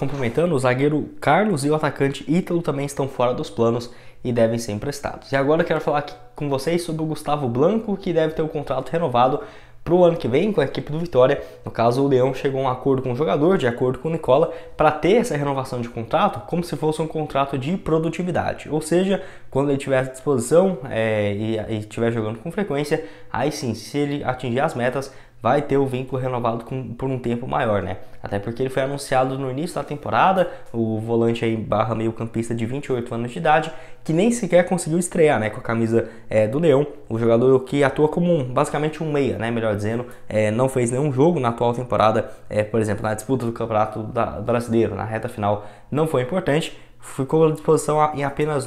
complementando, o zagueiro Carlos e o atacante Ítalo também estão fora dos planos e devem ser emprestados. E agora eu quero falar aqui com vocês sobre o Gustavo Blanco, que deve ter o contrato renovado para o ano que vem com a equipe do Vitória. No caso, o Leão chegou a um acordo com o jogador, de acordo com o Nicola, para ter essa renovação de contrato como se fosse um contrato de produtividade. Ou seja, quando ele tiver à disposição e estiver jogando com frequência, aí sim, se ele atingir as metas, vai ter o vínculo renovado por um tempo maior, né? Até porque ele foi anunciado no início da temporada, o volante aí barra meio campista de 28 anos de idade, que nem sequer conseguiu estrear, né, com a camisa do Leão. O jogador que atua como basicamente um meia, né, melhor dizendo, não fez nenhum jogo na atual temporada, por exemplo, na disputa do Campeonato Brasileiro, na reta final, não foi importante. Ficou à disposição em apenas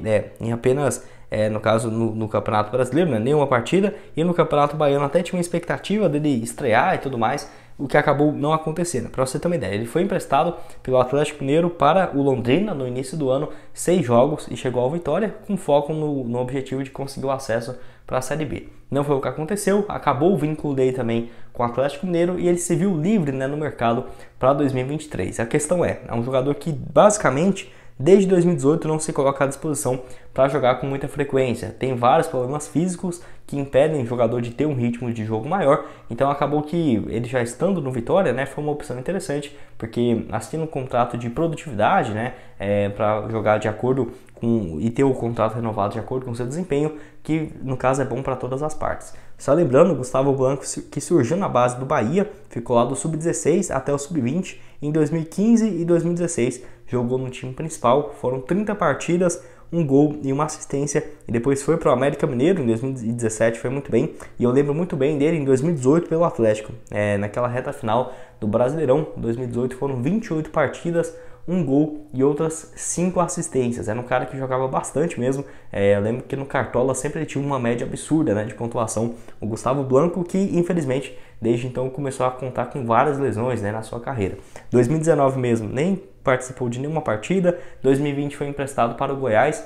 no caso no Campeonato Brasileiro, né, nenhuma partida, e no Campeonato Baiano até tinha uma expectativa dele estrear e tudo mais, o que acabou não acontecendo. Para você ter uma ideia, ele foi emprestado pelo Atlético Mineiro para o Londrina no início do ano, 6 jogos, e chegou ao Vitória com foco no objetivo de conseguir o acesso para a Série B. Não foi o que aconteceu, acabou o vínculo dele também com o Atlético Mineiro e ele se viu livre, né, no mercado para 2023. A questão é um jogador que basicamente desde 2018 não se coloca à disposição para jogar com muita frequência. Tem vários problemas físicos que impedem o jogador de ter um ritmo de jogo maior. Então acabou que ele já estando no Vitória, né, foi uma opção interessante, porque assinando um contrato de produtividade, né, para jogar de acordo com e ter o contrato renovado de acordo com o seu desempenho, que no caso é bom para todas as partes. Só lembrando, Gustavo Blanco, que surgiu na base do Bahia, ficou lá do Sub-16 até o Sub-20 em 2015 e 2016, jogou no time principal, foram 30 partidas, um gol e uma assistência, e depois foi para o América Mineiro em 2017, foi muito bem, e eu lembro muito bem dele em 2018 pelo Atlético, naquela reta final do Brasileirão. 2018 foram 28 partidas, um gol e outras 5 assistências. Era um cara que jogava bastante mesmo. Eu lembro que no Cartola sempre ele tinha uma média absurda, né, de pontuação. O Gustavo Blanco, que infelizmente desde então começou a contar com várias lesões, né, na sua carreira. 2019 mesmo nem participou de nenhuma partida. 2020 foi emprestado para o Goiás,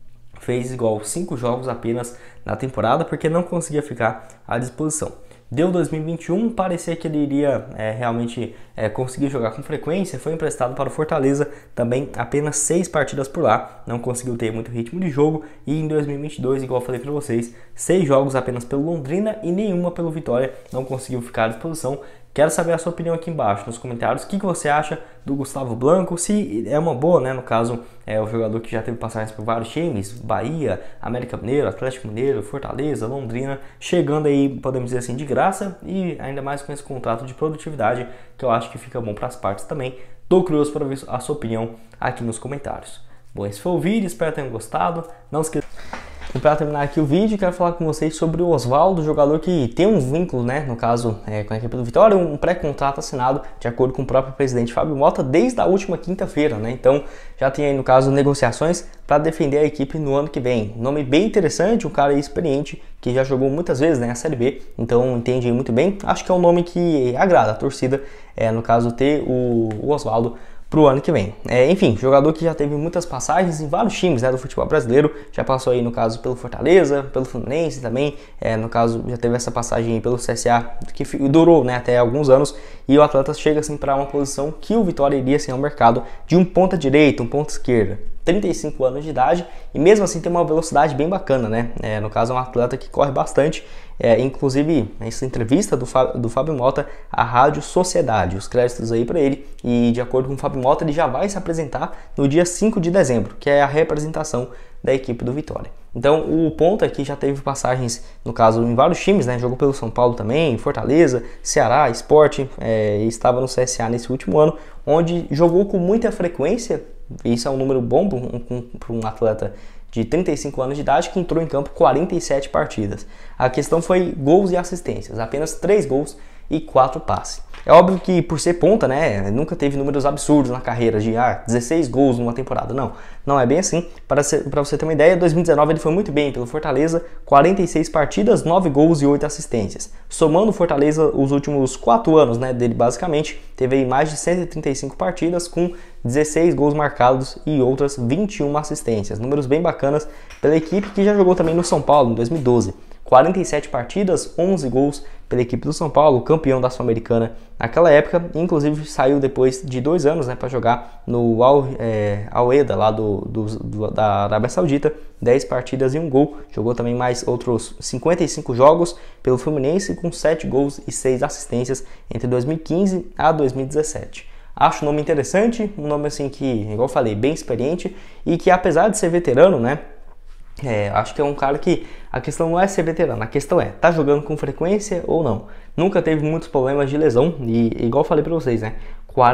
fez igual 5 jogos apenas na temporada porque não conseguia ficar à disposição. Deu 2021, parecia que ele iria realmente conseguir jogar com frequência, foi emprestado para o Fortaleza, também apenas 6 partidas por lá, não conseguiu ter muito ritmo de jogo, e em 2022, igual eu falei para vocês, 6 jogos apenas pelo Londrina e nenhuma pelo Vitória, não conseguiu ficar à disposição. Quero saber a sua opinião aqui embaixo nos comentários. O que você acha do Gustavo Blanco? Se é uma boa, né? No caso, é o jogador que já teve passagens por vários times, Bahia, América Mineiro, Atlético Mineiro, Fortaleza, Londrina, chegando aí, podemos dizer assim, de graça, e ainda mais com esse contrato de produtividade, que eu acho que fica bom para as partes também. Tô curioso para ver a sua opinião aqui nos comentários. Bom, esse foi o vídeo, espero que tenham gostado. Não esqueça. E para terminar aqui o vídeo, quero falar com vocês sobre o Oswaldo, jogador que tem um vínculo, né, no caso com a equipe do Vitória, um pré-contrato assinado de acordo com o próprio presidente Fábio Mota desde a última quinta-feira, né? Então já tem aí no caso negociações para defender a equipe no ano que vem. Nome bem interessante, um cara experiente que já jogou muitas vezes, né, a Série B, então entende muito bem. Acho que é um nome que agrada a torcida, no caso ter o Oswaldo para o ano que vem. Enfim, jogador que já teve muitas passagens em vários times, né, do futebol brasileiro, já passou aí no caso pelo Fortaleza, pelo Fluminense também, no caso já teve essa passagem aí pelo CSA, que durou, né, até alguns anos, e o atleta chega assim para uma posição que o Vitória iria assim, ao mercado de um ponta direita, um ponta esquerda. 35 anos de idade e mesmo assim tem uma velocidade bem bacana, né? No caso é um atleta que corre bastante, inclusive essa entrevista do Fábio Mota à Rádio Sociedade, os créditos aí para ele, e de acordo com o Fábio Mota ele já vai se apresentar no dia 5 de dezembro, que é a representação da equipe do Vitória. Então o ponta aqui já teve passagens, no caso, em vários times, né? Jogou pelo São Paulo também, Fortaleza, Ceará, Sport, e estava no CSA nesse último ano, onde jogou com muita frequência. Isso é um número bom para um atleta de 35 anos de idade que entrou em campo 47 partidas. A questão foi gols e assistências, apenas 3 gols e 4 passes. É óbvio que por ser ponta, né, nunca teve números absurdos na carreira de 16 gols numa temporada. Não é bem assim. Para você ter uma ideia, em 2019 ele foi muito bem pelo Fortaleza, 46 partidas, 9 gols e 8 assistências. Somando o Fortaleza os últimos 4 anos, né, dele basicamente, teve aí mais de 135 partidas com 16 gols marcados e outras 21 assistências. Números bem bacanas pela equipe que já jogou também no São Paulo em 2012. 47 partidas, 11 gols pela equipe do São Paulo, campeão da Sul-Americana naquela época, inclusive saiu depois de 2 anos, né, para jogar no Al-Eda, lá da Arábia Saudita, 10 partidas e 1 gol, jogou também mais outros 55 jogos pelo Fluminense, com 7 gols e 6 assistências entre 2015 a 2017. Acho o nome interessante, um nome assim que, igual eu falei, bem experiente e que apesar de ser veterano, né, acho que é um cara que a questão não é ser veterano, a questão tá jogando com frequência ou não. Nunca teve muitos problemas de lesão e igual eu falei para vocês, né,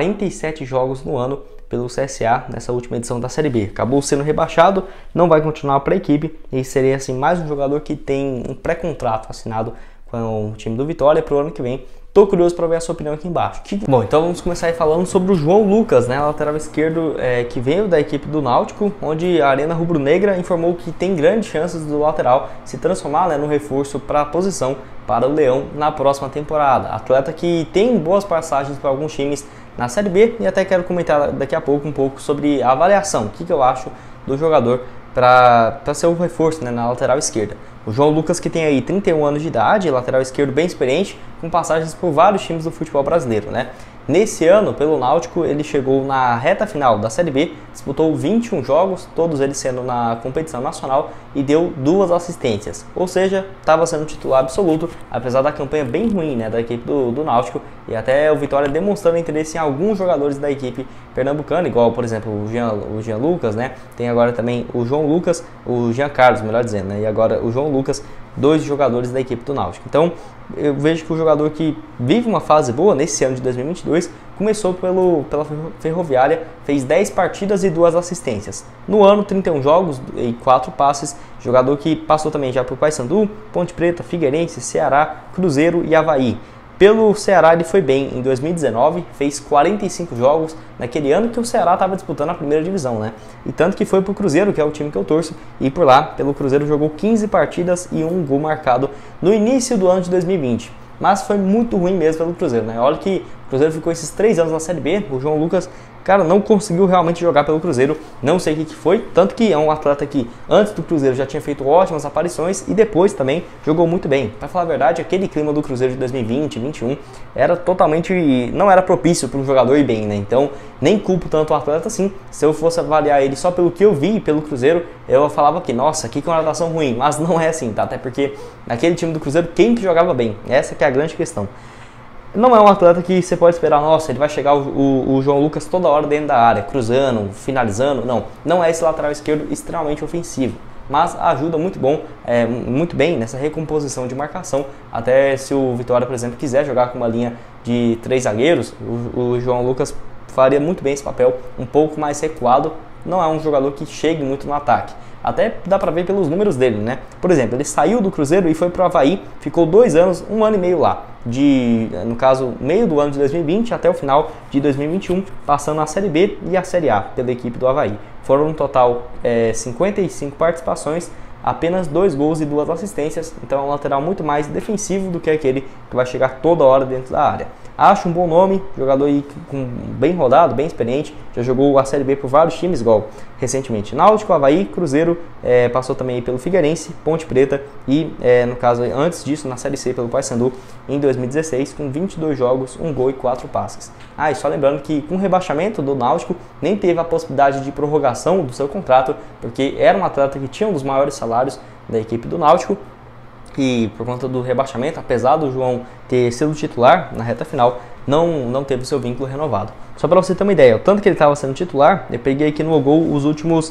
47 jogos no ano pelo CSA nessa última edição da Série B. Acabou sendo rebaixado, não vai continuar para a equipe e seria assim mais um jogador que tem um pré-contrato assinado com o time do Vitória para o ano que vem. Tô curioso para ver a sua opinião aqui embaixo. Bom, então vamos começar aí falando sobre o João Lucas, né, lateral esquerdo que veio da equipe do Náutico, onde a Arena Rubro-Negra informou que tem grandes chances do lateral se transformar, né, no reforço para a posição para o Leão na próxima temporada. Atleta que tem boas passagens para alguns times na Série B e até quero comentar daqui a pouco um pouco sobre a avaliação, o que eu acho do jogador para ser o reforço, né, na lateral esquerda. O João Lucas, que tem aí 31 anos de idade, lateral esquerdo bem experiente, com passagens por vários times do futebol brasileiro, né? Nesse ano, pelo Náutico, ele chegou na reta final da Série B, disputou 21 jogos, todos eles sendo na competição nacional, e deu 2 assistências. Ou seja, estava sendo titular absoluto, apesar da campanha bem ruim, né, da equipe do Náutico, e até o Vitória demonstrando interesse em alguns jogadores da equipe pernambucana, igual, por exemplo, o Jean Lucas, né? Tem agora também o João Lucas, o Jean Carlos, melhor dizendo, né? E agora o João Lucas, 2 jogadores da equipe do Náutico. Então, eu vejo que o jogador que vive uma fase boa nesse ano de 2022 começou pela Ferroviária, fez 10 partidas e 2 assistências. No ano, 31 jogos e 4 passes, jogador que passou também já por Paysandu, Ponte Preta, Figueirense, Ceará, Cruzeiro e Avaí. Pelo Ceará ele foi bem em 2019, fez 45 jogos naquele ano que o Ceará estava disputando a primeira divisão, né? E tanto que foi pro Cruzeiro, que é o time que eu torço, e por lá, pelo Cruzeiro, jogou 15 partidas e 1 gol marcado no início do ano de 2020. Mas foi muito ruim mesmo pelo Cruzeiro, né? Olha que o Cruzeiro ficou esses 3 anos na Série B, o João Lucas, cara, não conseguiu realmente jogar pelo Cruzeiro, não sei o que foi, tanto que é um atleta que antes do Cruzeiro já tinha feito ótimas aparições e depois também jogou muito bem. Para falar a verdade, aquele clima do Cruzeiro de 2020, 2021 era totalmente, não era propício para um jogador ir bem, né? Então nem culpo tanto o atleta assim. Se eu fosse avaliar ele só pelo que eu vi pelo Cruzeiro, eu falava que, nossa, que contratação ruim, mas não é assim, tá? Até porque naquele time do Cruzeiro, quem que jogava bem? Essa que é a grande questão. Não é um atleta que você pode esperar, nossa, ele vai chegar o João Lucas toda hora dentro da área, cruzando, finalizando. Não é esse lateral esquerdo extremamente ofensivo, mas ajuda muito bem nessa recomposição de marcação. Até se o Vitória, por exemplo, quiser jogar com uma linha de 3 zagueiros, o João Lucas faria muito bem esse papel, um pouco mais recuado. Não é um jogador que chegue muito no ataque. Até dá pra ver pelos números dele, né? Por exemplo, ele saiu do Cruzeiro e foi pro Avaí, ficou 2 anos, 1 ano e meio lá. No caso, meio do ano de 2020 até o final de 2021, passando a Série B e a Série A pela equipe do Avaí. Foram no total 55 participações, apenas 2 gols e 2 assistências, então é um lateral muito mais defensivo do que aquele que vai chegar toda hora dentro da área. Acho um bom nome, jogador aí bem rodado, bem experiente, já jogou a Série B por vários times, igual recentemente Náutico, Avaí, Cruzeiro, passou também pelo Figueirense, Ponte Preta e, no caso, antes disso, na Série C pelo Paysandu, em 2016, com 22 jogos, 1 gol e 4 passes. E só lembrando que com o rebaixamento do Náutico, nem teve a possibilidade de prorrogação do seu contrato, porque era um atleta que tinha um dos maiores salários da equipe do Náutico, e por conta do rebaixamento, apesar do João ter sido titular na reta final, não teve seu vínculo renovado. Só para você ter uma ideia, o tanto que ele estava sendo titular, eu peguei aqui no Gol dos últimos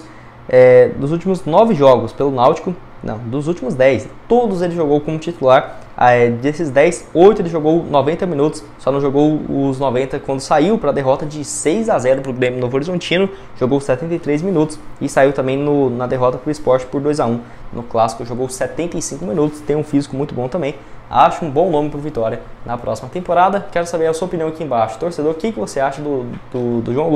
9 jogos pelo Náutico, não, dos últimos 10, todos ele jogou como titular. Desses 10, 8 ele jogou 90 minutos, só não jogou os 90 quando saiu para a derrota de 6-0 para o Grêmio Novo Horizontino, jogou 73 minutos e saiu também na derrota para o Sport por 2-1. No Clássico jogou 75 minutos, tem um físico muito bom também. Acho um bom nome para o Vitória na próxima temporada. Quero saber a sua opinião aqui embaixo. Torcedor, o que você acha do João Lucas?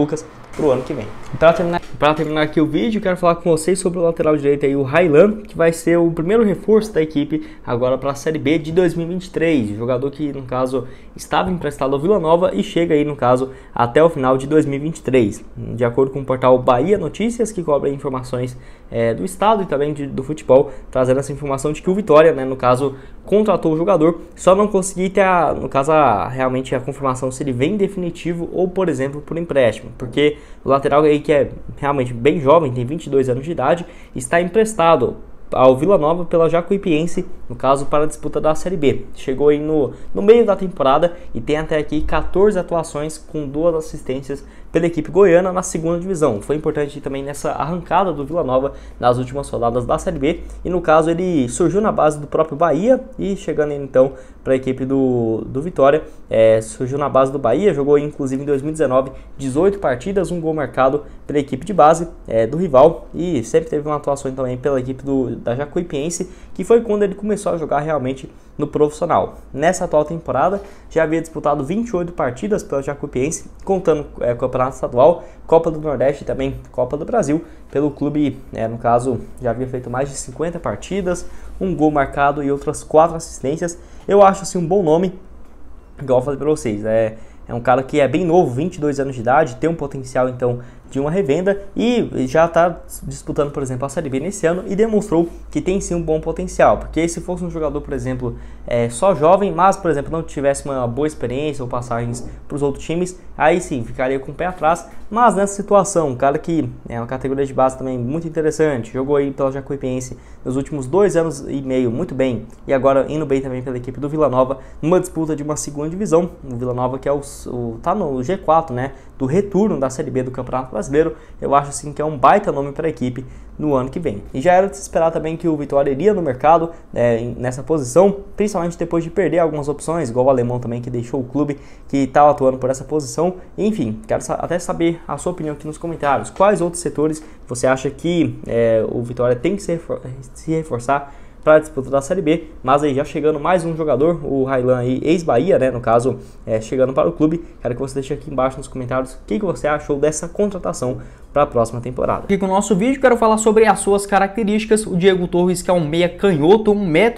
para o ano que vem. Para terminar aqui o vídeo, quero falar com vocês sobre o lateral direito aí, o Raylan, que vai ser o primeiro reforço da equipe agora para a Série B de 2023. O jogador que, no caso, estava emprestado ao Vila Nova e chega aí, no caso, até o final de 2023. De acordo com o portal Bahia Notícias, que cobre informações do estado e também do futebol, trazendo essa informação de que o Vitória, né, no caso, contratou o jogador, só não consegui ter, realmente a confirmação se ele vem definitivo ou, por exemplo, por empréstimo, porque o lateral aí, que é realmente bem jovem, tem 22 anos de idade, está emprestado ao Vila Nova pela Jacuipiense, no caso, para a disputa da Série B. Chegou aí no meio da temporada e tem até aqui 14 atuações com 2 assistências pela equipe goiana na segunda divisão. Foi importante também nessa arrancada do Vila Nova nas últimas rodadas da Série B, e no caso ele surgiu na base do próprio Bahia e chegando então para a equipe do Vitória, surgiu na base do Bahia, jogou inclusive em 2019 18 partidas, um gol marcado pela equipe de base do rival, e sempre teve uma atuação também pela equipe da Jacuipiense, que foi quando ele começou a jogar realmente no profissional. Nessa atual temporada já havia disputado 28 partidas pela Jacuipiense, contando Campeonato Estadual, Copa do Nordeste e também Copa do Brasil. Pelo clube, no caso, já havia feito mais de 50 partidas, um gol marcado e outras 4 assistências. Eu acho assim um bom nome, igual eu falei para vocês, é um cara que é bem novo, 22 anos de idade, tem um potencial então de uma revenda e já está disputando, por exemplo, a Série B nesse ano e demonstrou que tem sim um bom potencial, porque se fosse um jogador, por exemplo, só jovem, mas, por exemplo, não tivesse uma boa experiência ou passagens para os outros times, aí sim, ficaria com o pé atrás. Mas nessa situação, um cara que é uma categoria de base também muito interessante, jogou aí pela Jacuipiense nos últimos 2 anos e meio muito bem, e agora indo bem também pela equipe do Vila Nova, numa disputa de uma segunda divisão, o Vila Nova que tá no G4, né, do retorno da Série B do Campeonato Brasileiro. Eu acho assim que é um baita nome para a equipe no ano que vem. E já era de se esperar também que o Vitória iria no mercado nessa posição, principalmente depois de perder algumas opções, igual o Alemão também, que deixou o clube, que estava atuando por essa posição. Enfim, quero até saber a sua opinião aqui nos comentários. Quais outros setores você acha que o Vitória tem que se reforçar para a disputa da Série B? Mas aí já chegando mais um jogador, o Raylan aí, ex-Bahia, né, no caso, chegando para o clube. Quero que você deixe aqui embaixo nos comentários o que você achou dessa contratação para a próxima temporada. Aqui com o nosso vídeo, quero falar sobre as suas características. O Diego Torres, que é um meia canhoto,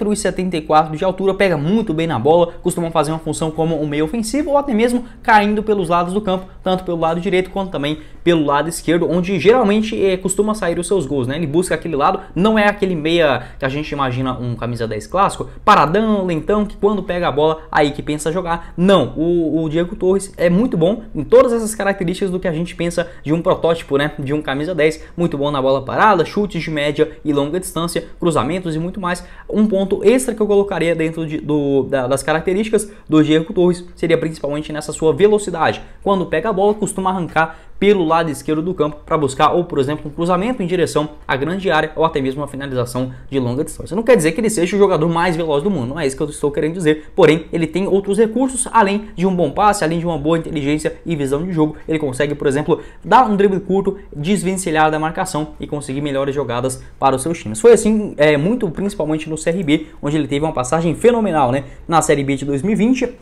1,74 m de altura, pega muito bem na bola, costuma fazer uma função como um meia ofensivo ou até mesmo caindo pelos lados do campo, tanto pelo lado direito quanto também pelo lado esquerdo, onde geralmente costuma sair os seus gols, né? Ele busca aquele lado, não é aquele meia que a gente imagina um camisa 10 clássico, paradão, lentão, que quando pega a bola aí que pensa jogar. Não, o Diego Torres é muito bom em todas essas características do que a gente pensa de um protótipo, né, de um camisa 10, muito bom na bola parada, chutes de média e longa distância, cruzamentos e muito mais. Um ponto extra que eu colocaria dentro das características do Diego Torres seria principalmente nessa sua velocidade. Quando pega a bola, costuma arrancar pelo lado esquerdo do campo para buscar, ou por exemplo, um cruzamento em direção à grande área, ou até mesmo uma finalização de longa distância. Não quer dizer que ele seja o jogador mais veloz do mundo, não é isso que eu estou querendo dizer, porém ele tem outros recursos, além de um bom passe, além de uma boa inteligência e visão de jogo. Ele consegue, por exemplo, dar um drible curto, desvencilhar da marcação e conseguir melhores jogadas para os seus times. Foi assim, muito principalmente no CRB, onde ele teve uma passagem fenomenal, né, na Série B de 2020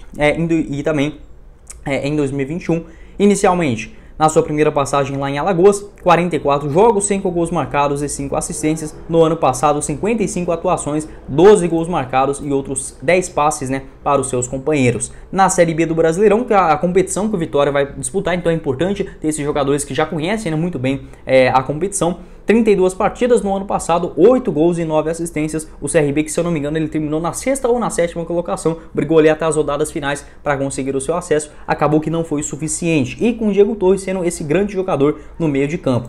e também em 2021. Inicialmente, na sua primeira passagem lá em Alagoas, 44 jogos, 5 gols marcados e 5 assistências. No ano passado, 55 atuações, 12 gols marcados e outros 10 passes, né, para os seus companheiros. Na Série B do Brasileirão, que é a competição que o Vitória vai disputar, então é importante ter esses jogadores que já conhecem, né, muito bem a competição. 32 partidas no ano passado, 8 gols e 9 assistências. O CRB, que se eu não me engano, ele terminou na 6ª ou na 7ª colocação, brigou ali até as rodadas finais para conseguir o seu acesso, acabou que não foi o suficiente. E com o Diego Torres sendo esse grande jogador no meio de campo.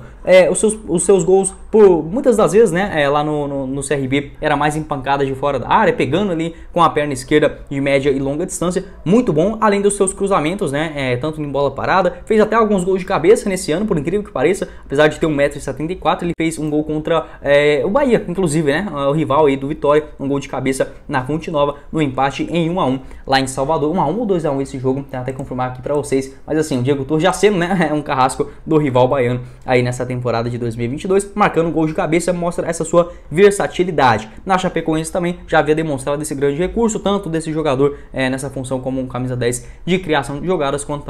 Os seus gols, por muitas das vezes, né, lá no CRB, era mais em pancada de fora da área, pegando ali com a perna esquerda de média e longa distância, muito bom, além dos seus cruzamentos, né, tanto em bola parada, fez até alguns gols de cabeça nesse ano, por incrível que pareça, apesar de ter 1,74 m, ele fez um gol contra o Bahia, inclusive, né, o rival aí do Vitória, um gol de cabeça na Fonte Nova, no empate em 1-1 lá em Salvador, 1-1 ou 2-1 esse jogo, tem até que confirmar aqui pra vocês, mas assim, o Diego Torres já sendo, né, um carrasco do rival baiano aí nessa temporada de 2022, marcando um gol de cabeça, mostra essa sua versatilidade. Na Chapecoense também já havia demonstrado esse grande recurso, tanto desse jogador nessa função como um camisa 10 de criação de jogadas, quanto também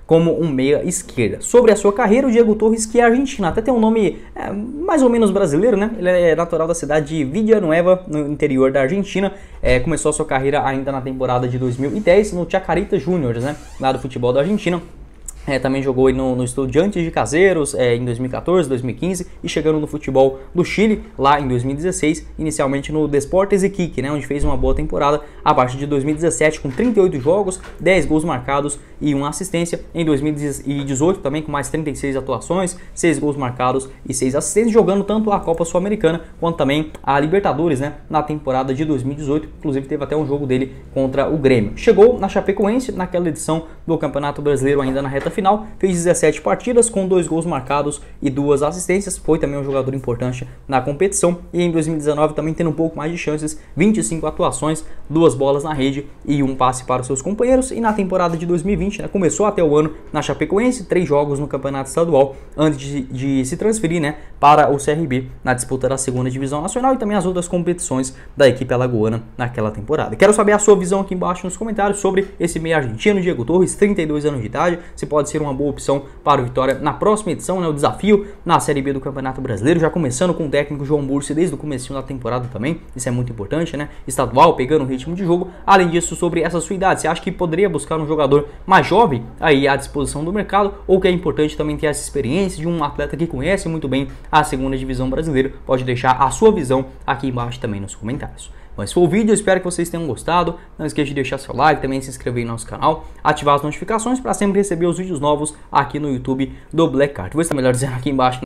como um meia esquerda. Sobre a sua carreira, o Diego Torres, que é argentino, até tem um nome mais ou menos brasileiro, né? Ele é natural da cidade de Villanueva, no interior da Argentina. Começou a sua carreira ainda na temporada de 2010 no Chacarita Juniors, né? Lá do futebol da Argentina. Também jogou no Estudiantes de Caseros em 2014, 2015 e chegando no futebol do Chile lá em 2016, inicialmente no Deportes Iquique, né, onde fez uma boa temporada a partir de 2017 com 38 jogos, 10 gols marcados e uma assistência. Em 2018 também com mais 36 atuações, 6 gols marcados e 6 assistências, jogando tanto a Copa Sul-Americana quanto também a Libertadores, né, na temporada de 2018, inclusive teve até um jogo dele contra o Grêmio. Chegou na Chapecoense naquela edição do Campeonato Brasileiro ainda na reta final, fez 17 partidas com 2 gols marcados e 2 assistências, foi também um jogador importante na competição e em 2019 também tendo um pouco mais de chances, 25 atuações, 2 bolas na rede e 1 passe para os seus companheiros. E na temporada de 2020, né, começou até o ano na Chapecoense, 3 jogos no Campeonato Estadual antes de se transferir, né, para o CRB na disputa da 2ª Divisão Nacional e também as outras competições da equipe alagoana naquela temporada. Quero saber a sua visão aqui embaixo nos comentários sobre esse meia argentino, Diego Torres, 32 anos de idade, se pode ser uma boa opção para o Vitória na próxima edição, né, o desafio na Série B do Campeonato Brasileiro, já começando com o técnico João Bursi desde o comecinho da temporada também, isso é muito importante, né, estadual, pegando o ritmo de jogo. Além disso, sobre essa sua idade, você acha que poderia buscar um jogador mais jovem aí à disposição do mercado, ou que é importante também ter essa experiência de um atleta que conhece muito bem a 2ª Divisão Brasileira? Pode deixar a sua visão aqui embaixo também nos comentários. Bom, esse foi o vídeo, eu espero que vocês tenham gostado. Não esqueça de deixar seu like, também se inscrever no nosso canal, ativar as notificações para sempre receber os vídeos novos aqui no YouTube do Black Card. Vou estar melhor dizendo aqui embaixo